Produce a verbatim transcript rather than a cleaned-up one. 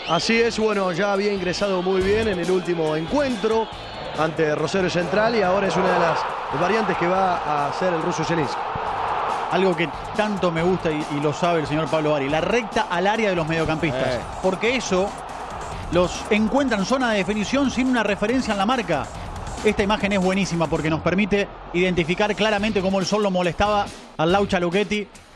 Así es, bueno, ya había ingresado muy bien en el último encuentro ante Rosario Central y ahora es una de las variantes que va a hacer el ruso Zielinski. Algo que tanto me gusta y, y lo sabe el señor Pablo Bari, la recta al área de los mediocampistas. Eh. Porque eso los encuentra en zona de definición sin una referencia en la marca. Esta imagen es buenísima porque nos permite identificar claramente cómo el sol lo molestaba al Laucha Luchetti